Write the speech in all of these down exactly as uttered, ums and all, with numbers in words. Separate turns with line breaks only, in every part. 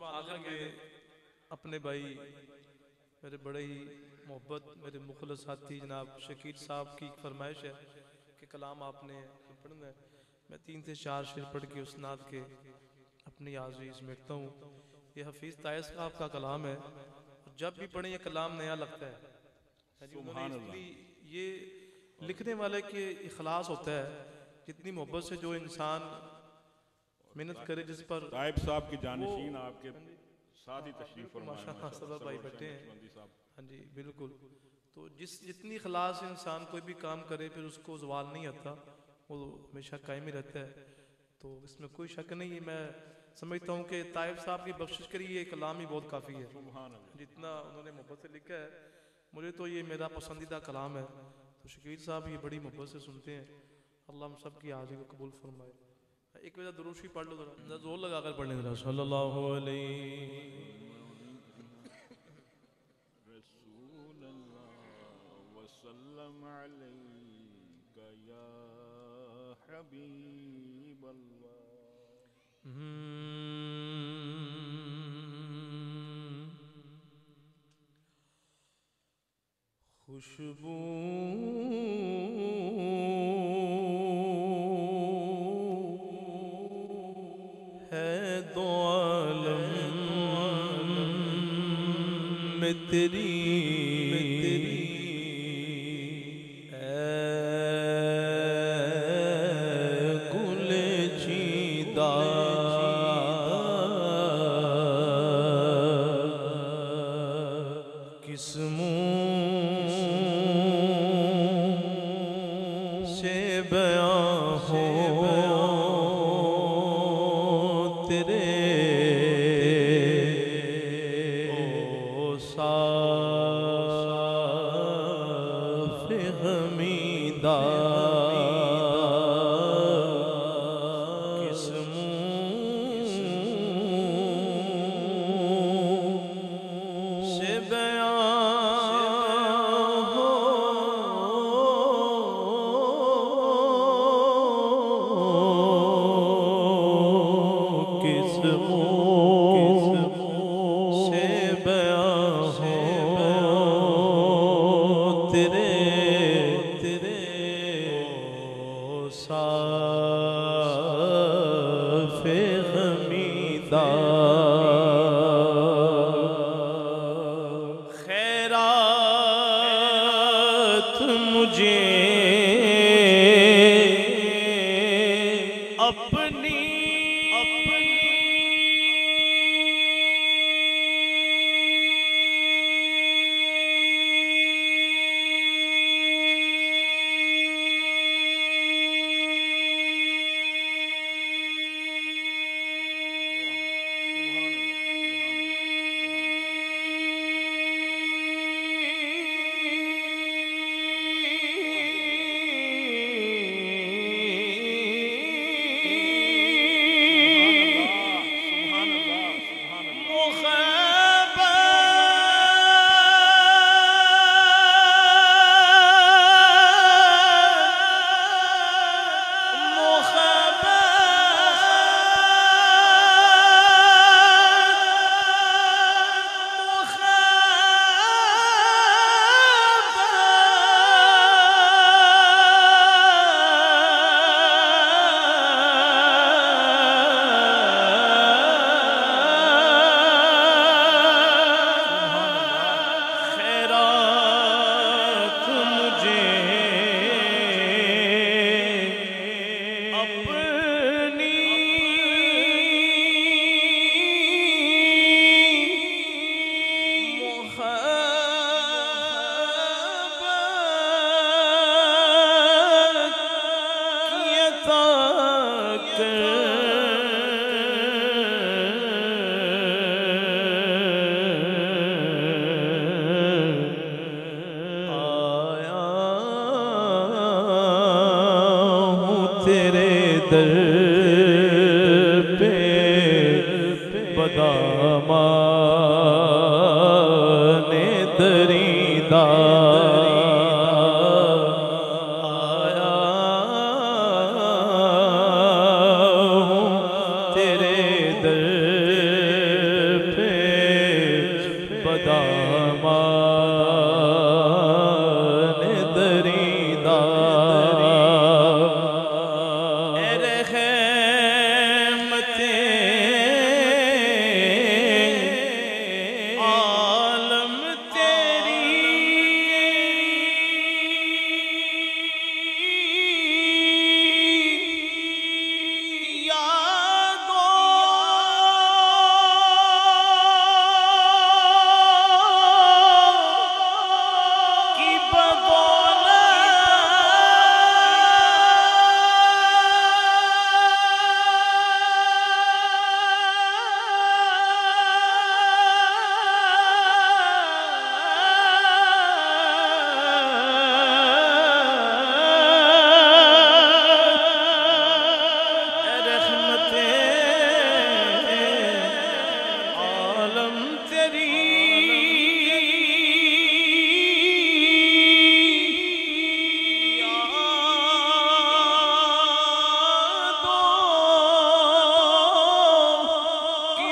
आखिर में अपने भाई मेरे बड़े ही मोहब्बत मेरे मुखलस साथी जनाब शकील साहब की फरमाइश है कि कलाम आपने पढ़ना है। मैं तीन से चार शेर पढ़ के उस नाद के अपनी हाज़िरी समेटता हूँ। ये हफीज़ तायस साहब का कलाम है और जब भी पढ़े ये कलाम नया लगता है। उन्होंने इसलिए ये लिखने वाले के इखलास होता है, जितनी मोहब्बत से जो इंसान मेहनत करे जिस पर।
ताइब साहब की जानिशीन आपके साथ ही तशरीफ फरमा है
माशाअल्लाह भाई बैठे हैं। हाँ जी बिल्कुल। तो जिस जितनी इखलास से इंसान कोई भी काम करे फिर उसको ज़वाल नहीं आता, वो हमेशा कायम ही रहता है। तो इसमें कोई शक नहीं है। मैं समझता हूँ कि ताइब साहब की बख्शिश करी ये कलाम ही बहुत काफ़ी है। जितना उन्होंने मोहब्बत से लिखा है, मुझे तो ये मेरा पसंदीदा कलाम है। तो शकील साहब ये बड़ी मोहब्बत से सुनते हैं। अल्लाह हम सब की हाज़िरी को कबूल फरमाए। एक वजह दुरूशी पढ़ लो जरा, जोर लगा कर पढ़ने जरा। सल्लल्लाहु अलैहि
वसल्लम अलैका या हबीब अल्लाह।
खुशबू है दो आलम में तेरी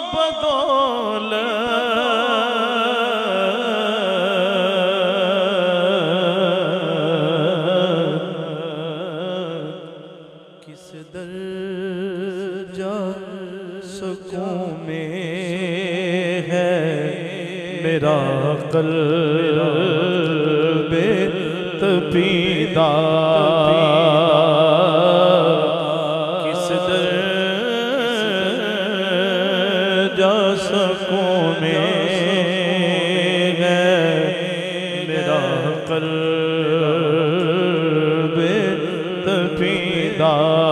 बदौलत किस दर्जा सुकून में है मेरा क़ल्ब तपीदा, किस दर्जा सुकून में है मेरा क़ल्ब तपीदा।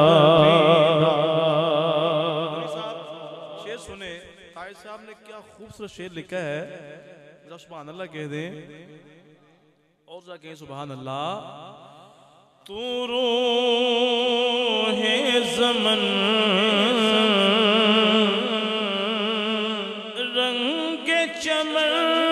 शेर सुने, ताहिर साहब ने क्या खूबसूरत शेर लिखा है, जरा सुभान अल्लाह कह दें और जरा कहें सुभान अल्लाह। तू रूहे ज़मन रंग चमन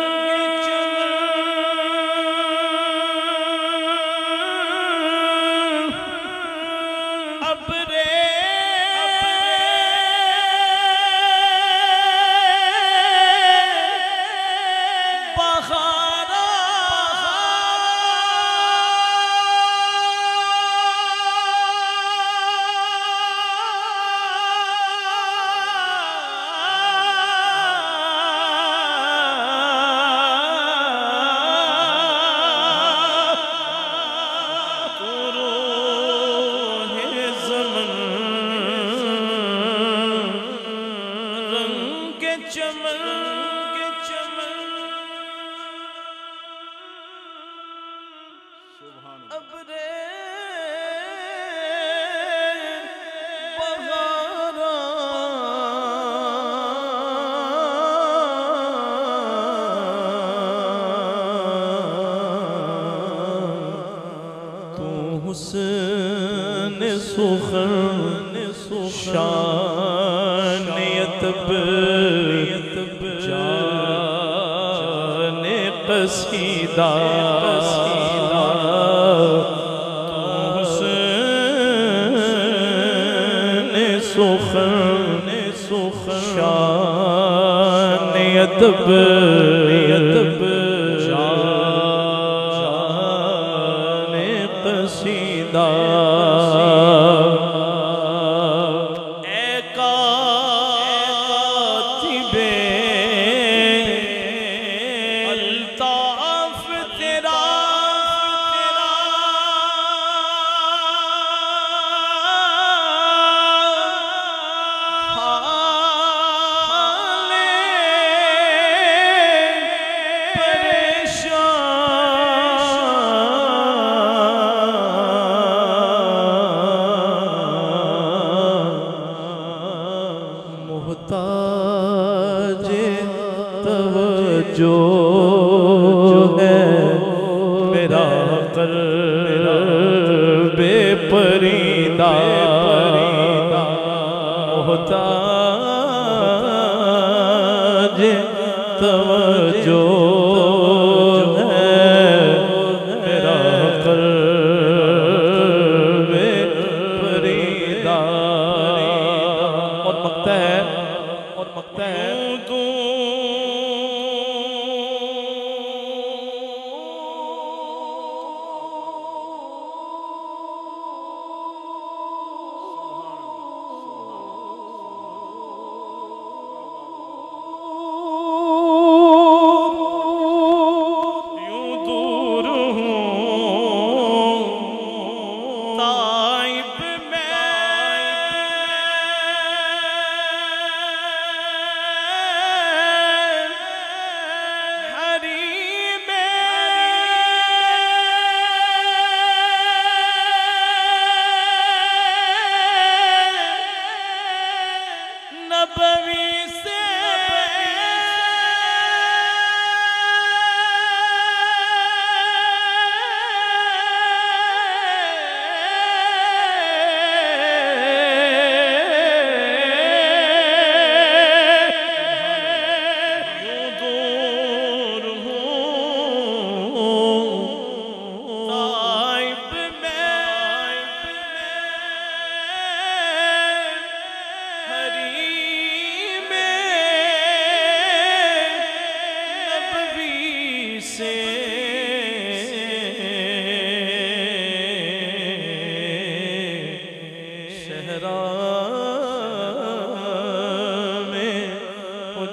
शान यतब जाने कसीदा हुस्न सुखन शान यतब जाने कसीदा। जो है मेरा क़ल्ब परीदा मोहताज तवज्जो है मेरा क़ल्ब परीदा। और मकता है और मकता है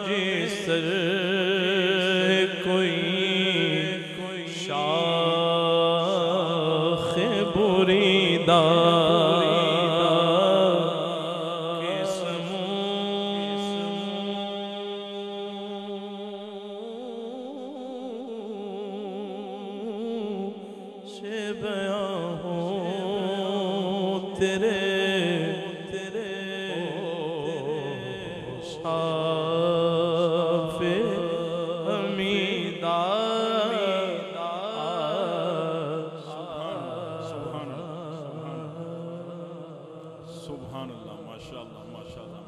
जिसर कोई शाख बुरीदा तेरे तेरे शाफे हमीदा
सुभान अल्लाह, माशाअल्लाह माशाअल्लाह।